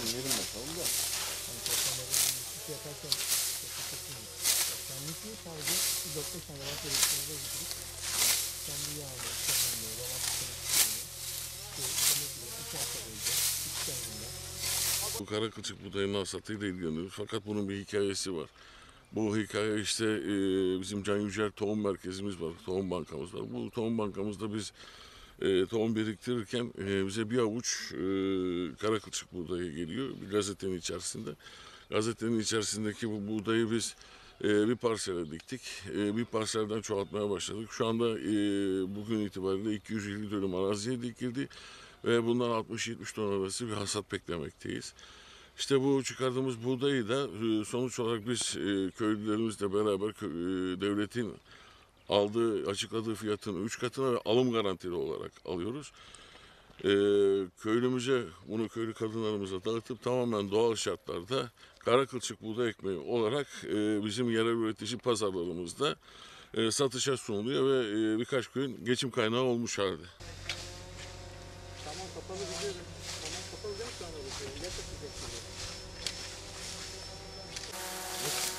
dinleyelim bakalım da. Yani toplamların iş yaparken yapışırsın. Kendisi sadece 4-5 tane domates gerektiğinde getirip kendi yağını, kendi domatesini demek gibi 2 hafta boyunca iç kendinde. Bu kara kılçık buğdayının hasatıyla ilgileniyoruz. Fakat bunun bir hikayesi var. Bu hikaye işte bizim Can Yücel Tohum Merkezimiz var, tohum bankamız var. Bu tohum bankamızda biz tohum biriktirirken bize bir avuç kara kılçık buğdayı geliyor bir gazetenin içerisinde. Gazetenin içerisindeki bu buğdayı biz bir parsele diktik. Bir parselden çoğaltmaya başladık. Şu anda bugün itibariyle 250 dönüm araziye dikildi ve bundan 60-70 ton arası bir hasat beklemekteyiz. İşte bu çıkardığımız buğdayı da sonuç olarak biz köylülerimizle beraber devletin açıkladığı fiyatın 3 katına ve alım garantili olarak alıyoruz. Köylümüze, bunu köylü kadınlarımıza dağıtıp tamamen doğal şartlarda kara kılçık buğday ekmeği olarak bizim yerel üretici pazarlarımızda satışa sunuluyor ve birkaç gün geçim kaynağı olmuş halde. Tamam kapalı gidiyorum. Tamam kapalı değil mi şu anda bu? İlaç atacak şimdi.